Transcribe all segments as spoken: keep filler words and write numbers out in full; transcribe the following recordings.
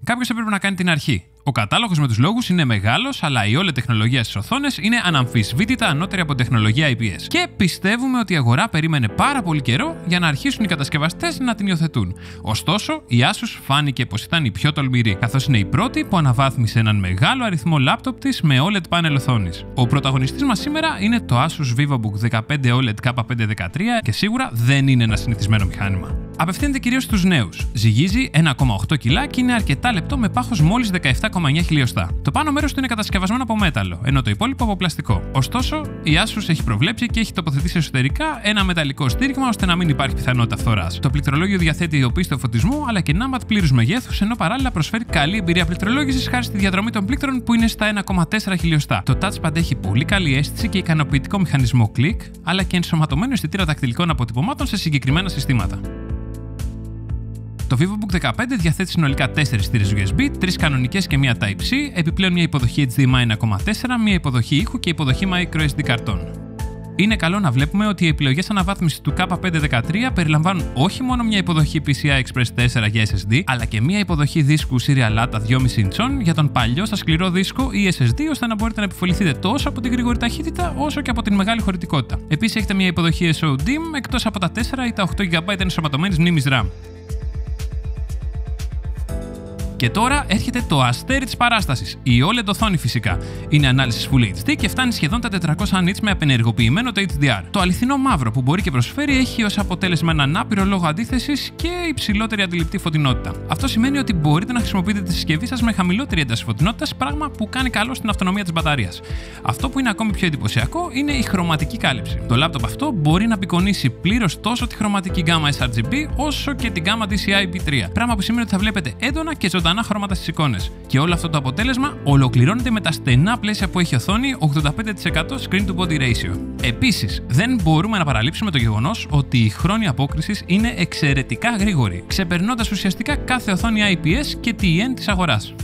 Κάποιος έπρεπε να κάνει την αρχή. Ο κατάλογος με τους λόγους είναι μεγάλος, αλλά η όλη τεχνολογία στις οθόνες είναι αναμφισβήτητα ανώτερη από τεχνολογία άι πι ες. Και πιστεύουμε ότι η αγορά περίμενε πάρα πολύ καιρό για να αρχίσουν οι κατασκευαστές να την υιοθετούν. Ωστόσο, η Asus φάνηκε πως ήταν η πιο τολμηρή, καθώς είναι η πρώτη που αναβάθμισε έναν μεγάλο αριθμό λάπτοπ της με ο ελ ι ντι πάνελ οθόνης. Ο πρωταγωνιστής μας σήμερα είναι το Asus VivoBook δεκαπέντε ο ελ ι ντι κέι πεντακόσια δεκατρία και σίγουρα δεν είναι ένα συνηθισμένο μηχάνημα. Απευθύνεται κυρίως στους νέους. Ζυγίζει ένα κόμμα οκτώ κιλά και είναι αρκετά λεπτό με πάχος μόλις δεκαεπτά κόμμα εννιά χιλιοστά. Το πάνω μέρος του είναι κατασκευασμένο από μέταλλο, ενώ το υπόλοιπο από πλαστικό. Ωστόσο, η Asus έχει προβλέψει και έχει τοποθετήσει εσωτερικά ένα μεταλλικό στήριγμα ώστε να μην υπάρχει πιθανότητα φθοράς. Το πληκτρολόγιο διαθέτει ιδιοποίηστο φωτισμό αλλά και νάμπατ πλήρους μεγέθους, ενώ παράλληλα προσφέρει καλή εμπειρία πληκτρολόγησης χάρη στη διαδρομή των πλήκτρων που είναι στα ένα κόμμα τέσσερα χιλιοστά. Το touchpad έχει πολύ καλή αίσθηση και ικανοποιητικό μηχανισμό κλικ, αλλά και ενσωματωμένο αισθητήρα τακτιλικών αποτυπωμάτων σε συγκεκριμένα συστήματα. Το VivoBook δεκαπέντε διαθέτει συνολικά τέσσερις θύρες γιου ες μπι, τρεις κανονικές και μία Type-C, επιπλέον μια υποδοχή έιτς ντι εμ άι ένα κόμμα τέσσερα, μια υποδοχή ήχου και υποδοχή microSD καρτών. Είναι καλό να βλέπουμε ότι οι επιλογές αναβάθμισης του κέι πεντακόσια δεκατρία περιλαμβάνουν όχι μόνο μια υποδοχή πι σι άι Express τέσσερα για ες ες ντι, αλλά και μια υποδοχή δίσκου Serial έι έι δυόμισι ιντσών για τον παλιό στα σκληρό δίσκο ή ες ες ντι, ώστε να μπορείτε να επιφοληθείτε τόσο από την γρήγορη ταχύτητα όσο και από την μεγάλη χωρητικότητα. Επίσης έχετε μια υποδοχή ες ο ντι εμ εκτός από τα τέσσερα ή τα οκτώ τζι μπι ενσωματωμένης μνήμης RAM. Και τώρα έρχεται το αστέρι της παράστασης, η ο ελ ι ντι οθόνη φυσικά. Είναι ανάλυση Full έιτς ντι και φτάνει σχεδόν τα τετρακόσια νιτς με απενεργοποιημένο το έιτς ντι αρ. Το αληθινό μαύρο που μπορεί και προσφέρει έχει ως αποτέλεσμα έναν άπειρο λόγο αντίθεσης και υψηλότερη αντιληπτή φωτεινότητα. Αυτό σημαίνει ότι μπορείτε να χρησιμοποιείτε τη συσκευή σας με χαμηλότερη ένταση φωτεινότητας, πράγμα που κάνει καλό στην αυτονομία της μπαταρίας. Αυτό που είναι ακόμη πιο εντυπωσιακό είναι η χρωματική κάλυψη. Το λάπτοπ αυτό μπορεί να απεικονίσει πλήρως τόσο τη χρωματική γκάμα ες αρ τζι μπι όσο και την γκάμα ντι σι άι πι τρία. Πράγμα που σημαίνει ότι θα βλέπετε έντονα και ζωντανά χρώματα στις εικόνες. Και όλο αυτό το αποτέλεσμα ολοκληρώνεται με τα στενά πλαίσια που έχει η οθόνη ογδόντα πέντε τοις εκατό screen to body ratio. Επίσης, δεν μπορούμε να παραλείψουμε το γεγονός ότι η χρόνη απόκρισης είναι εξαιρετικά γρήγορη, ξεπερνώντας ουσιαστικά κάθε οθόνη άι πι ες και τι εν της αγοράς.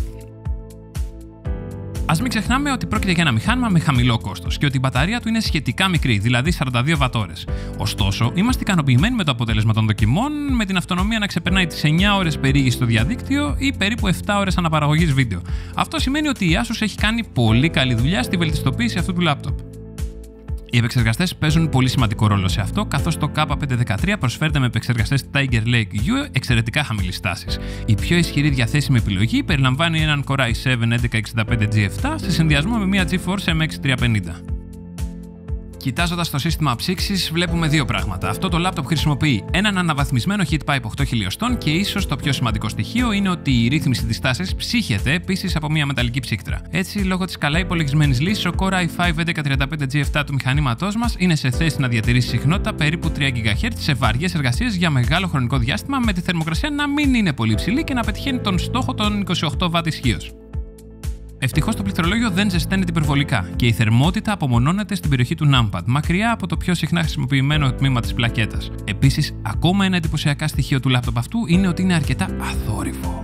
Ας μην ξεχνάμε ότι πρόκειται για ένα μηχάνημα με χαμηλό κόστος και ότι η μπαταρία του είναι σχετικά μικρή, δηλαδή σαράντα δύο βατ-ώρες. Ωστόσο, είμαστε ικανοποιημένοι με το αποτέλεσμα των δοκιμών, με την αυτονομία να ξεπερνάει τις εννιά ώρες περίγησης στο διαδίκτυο ή περίπου επτά ώρες αναπαραγωγής βίντεο. Αυτό σημαίνει ότι η Asus έχει κάνει πολύ καλή δουλειά στη βελτιστοποίηση αυτού του λάπτοπ. Οι επεξεργαστές παίζουν πολύ σημαντικό ρόλο σε αυτό, καθώς το κέι πεντακόσια δεκατρία προσφέρεται με επεξεργαστές Tiger Lake U εξαιρετικά χαμηλής τάσης. Η πιο ισχυρή διαθέσιμη επιλογή περιλαμβάνει έναν Core άι σέβεν έντεκα εξήντα πέντε τζι επτά σε συνδυασμό με μια GeForce εμ εξ τριακόσια πενήντα. Κοιτάζοντας το σύστημα ψήξης, βλέπουμε δύο πράγματα. Αυτό το λάπτοπ χρησιμοποιεί έναν αναβαθμισμένο heat pipe οκτώ χιλιοστών και ίσως το πιο σημαντικό στοιχείο είναι ότι η ρύθμιση της τάσης ψύχεται επίσης από μια μεταλλική ψύκτρα. Έτσι, λόγω της καλά υπολογισμένης λύσης, ο Core άι φάιβ έντεκα τριάντα πέντε τζι επτά του μηχανήματός μας είναι σε θέση να διατηρήσει συχνότητα περίπου τρία γιγαχέρτζ σε βαριές εργασίες για μεγάλο χρονικό διάστημα, με τη θερμοκρασία να μην είναι πολύ υψηλή και να πετυχαίνει τον στόχο των είκοσι οκτώ βατ ισχύως. Ευτυχώς το πληκτρολόγιο δεν ζεσταίνεται υπερβολικά και η θερμότητα απομονώνεται στην περιοχή του numpad, μακριά από το πιο συχνά χρησιμοποιημένο τμήμα της πλακέτας. Επίσης, ακόμα ένα εντυπωσιακά στοιχείο του λάπτοπ αυτού είναι ότι είναι αρκετά αθόρυβο.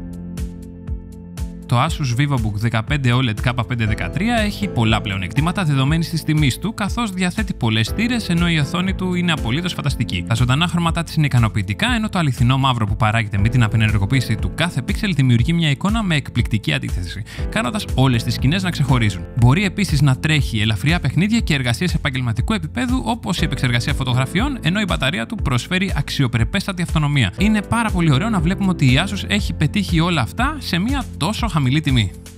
Το Asus VivoBook δεκαπέντε ο ελ ι ντι κέι πεντακόσια δεκατρία έχει πολλά πλεονεκτήματα δεδομένης της τιμής του, καθώς διαθέτει πολλές θύρες ενώ η οθόνη του είναι απολύτως φανταστική. Τα ζωντανά χρώματά της είναι ικανοποιητικά, ενώ το αληθινό μαύρο που παράγεται με την απενεργοποίηση του κάθε πίξελ δημιουργεί μια εικόνα με εκπληκτική αντίθεση, κάνοντας όλες τις σκηνές να ξεχωρίζουν. Μπορεί επίσης να τρέχει ελαφριά παιχνίδια και εργασίες επαγγελματικού επίπεδου όπως η επεξεργασία φωτογραφιών, ενώ η μπαταρία του προσφέρει αξιοπρεπέστατη αυτονομία. Είναι πάρα πολύ ωραίο να βλέπουμε ότι η Asus έχει πετύχει όλα αυτά σε μια τόσο χαμηλή τιμή.